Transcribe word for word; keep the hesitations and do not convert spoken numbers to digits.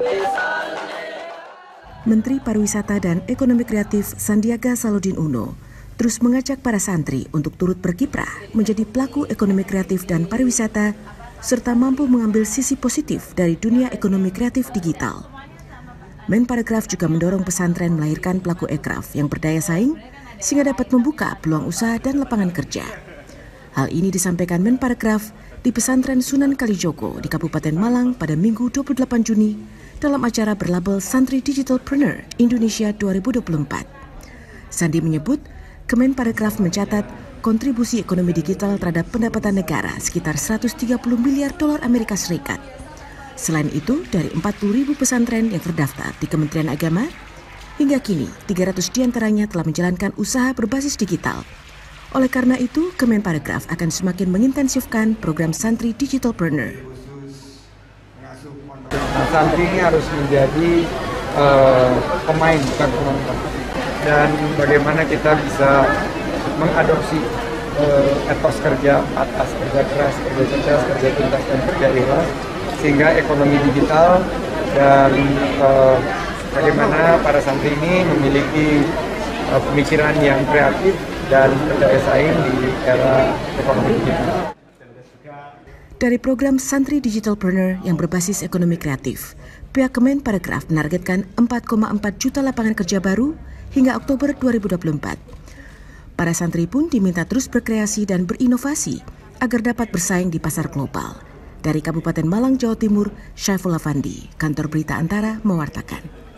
Menteri Pariwisata dan Ekonomi Kreatif Sandiaga Salahuddin Uno terus mengajak para santri untuk turut berkiprah menjadi pelaku ekonomi kreatif dan pariwisata serta mampu mengambil sisi positif dari dunia ekonomi kreatif digital. Menparekraf juga mendorong pesantren melahirkan pelaku ekraf yang berdaya saing sehingga dapat membuka peluang usaha dan lapangan kerja. Hal ini disampaikan Menparekraf di pesantren Sunan Kalijogo di Kabupaten Malang pada Minggu dua puluh delapan Juni dalam acara berlabel Santri Digitalpreneur Indonesia dua ribu dua puluh empat. Sandi menyebut, Kemenparekraf mencatat kontribusi ekonomi digital terhadap pendapatan negara sekitar seratus tiga puluh miliar dolar Amerika Serikat. Selain itu, dari empat puluh ribu pesantren yang terdaftar di Kementerian Agama, hingga kini tiga ratus diantaranya telah menjalankan usaha berbasis digital. Oleh karena itu, Kemenparekraf akan semakin mengintensifkan program Santri Digitalpreneur. Nah, santri ini harus menjadi uh, pemain, bukan penonton. Dan bagaimana kita bisa mengadopsi uh, etos kerja atas, kerja keras, kerja cerdas, kerja tuntas, dan kerja ikhlas, sehingga ekonomi digital dan uh, bagaimana para santri ini memiliki uh, pemikiran yang kreatif dan berdaya saing di era ekonomi digital. Dari program Santri Digitalpreneur yang berbasis ekonomi kreatif, pihak Kemenparekraf menargetkan empat koma empat juta lapangan kerja baru hingga Oktober dua ribu dua puluh empat. Para santri pun diminta terus berkreasi dan berinovasi agar dapat bersaing di pasar global. Dari Kabupaten Malang, Jawa Timur, Syaiful Afandi, Kantor Berita Antara mewartakan.